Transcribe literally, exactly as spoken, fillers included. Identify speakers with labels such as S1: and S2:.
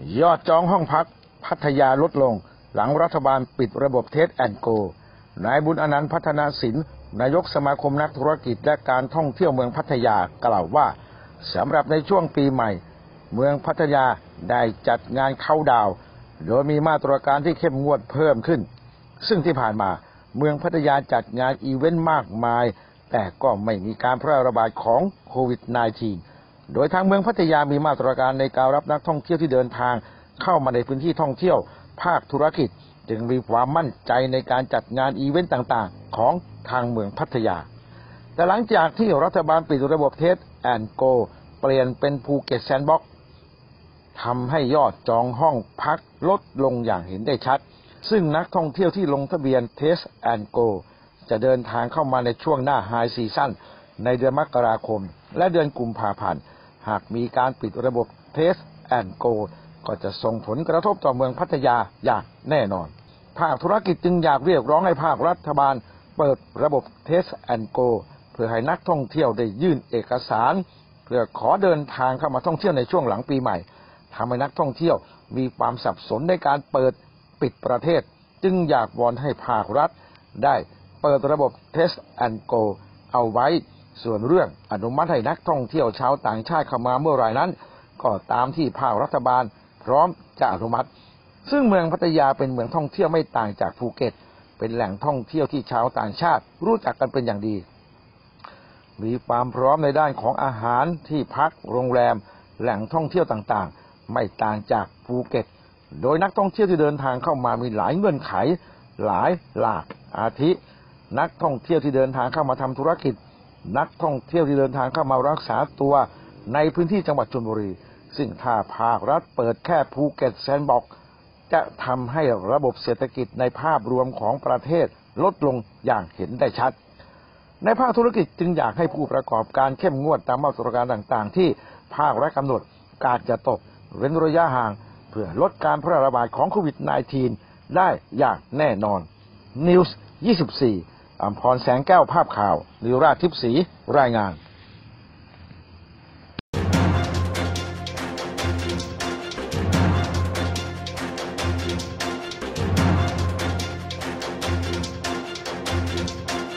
S1: ยอดจองห้องพักพัทยาลดลงหลังรัฐบาลปิดระบบเทสแอนด์โกนายบุญอนันต์พัฒนาสินนายกสมาคมนักธุรกิจและการท่องเที่ยวเมืองพัทยากล่าวว่าสำหรับในช่วงปีใหม่เมืองพัทยาได้จัดงานเข้าดาวโดยมีมาตรการที่เข้มงวดเพิ่มขึ้นซึ่งที่ผ่านมาเมืองพัทยาจัดงานอีเวนต์มากมายแต่ก็ไม่มีการแพร่ระบาดของโควิด สิบเก้า โดยทางเมืองพัทยามีมาตรการในการรับนักท่องเที่ยวที่เดินทางเข้ามาในพื้นที่ท่องเที่ยวภาคธุรกิจจึงมีความมั่นใจในการจัดงานอีเวนต์ต่างๆของทางเมืองพัทยาแต่หลังจากที่รัฐบาลปิดระบบเทสแอนด์โกเปลี่ยนเป็นภูเก็ตแซนด์บ็อกซ์ทำให้ยอดจองห้องพักลดลงอย่างเห็นได้ชัดซึ่งนักท่องเที่ยวที่ลงทะเบียนเทสแอนด์โกจะเดินทางเข้ามาในช่วงหน้าไฮซีซั่นในเดือนมกราคมและเดือนกุมภาพันธ์หากมีการปิดระบบเทสแอนด์โกก็จะส่งผลกระทบต่อเมืองพัทยาอย่างแน่นอนภาคธุรกิจจึงอยากเรียกร้องให้ภาครัฐบาลเปิดระบบเทสแอนด์โกเพื่อให้นักท่องเที่ยวได้ยื่นเอกสารเพื่อขอเดินทางเข้ามาท่องเที่ยวในช่วงหลังปีใหม่ทำให้นักท่องเที่ยวมีความสับสนในการเปิดปิดประเทศจึงอยากวอนให้ภาครัฐได้เปิดระบบเทสแอนด์โกเอาไว้ส่วนเรื่องอนุมัติให้นักท่องเที่ยวชาวต่างชาติเข้ามาเมื่อไหร่นั้นก็ตามที่ภาครัฐบาลพร้อมจะอนุมัติซึ่งเมืองพัทยาเป็นเมืองท่องเที่ยวไม่ต่างจากภูเก็ตเป็นแหล่งท่องเที่ยวที่ชาวต่างชาติรู้จักกันเป็นอย่างดีมีความพร้อมในด้านของอาหารที่พักโรงแรมแหล่งท่องเที่ยวต่างๆไม่ต่างจากภูเก็ตโดยนักท่องเที่ยวที่เดินทางเข้ามามีหลายเงื่อนไขหลายหลากอาทินักท่องเที่ยวที่เดินทางเข้ามาทำธุรกิจนักท่องเที่ยวที่เดินทางเข้ามารักษาตัวในพื้นที่จังหวัดชลบุรีซึ่งถ้าภาครัฐเปิดแค่ภูเก็ตแซนด์บ็อกซ์จะทำให้ระบบเศรษฐกิจในภาพรวมของประเทศลดลงอย่างเห็นได้ชัดในภาคธุรกิจจึงอยากให้ผู้ประกอบการเข้มงวดตามมาตรการต่างๆที่ภาครัฐกำหนดการจะตกเว้นระยะห่างเพื่อลดการแพร่ระบาดของโควิด สิบเก้า ได้อย่างแน่นอน นิวส์ ยี่สิบสี่ อำพรแสงแก้วภาพข่าวนิราชทิพย์ศรีรายงาน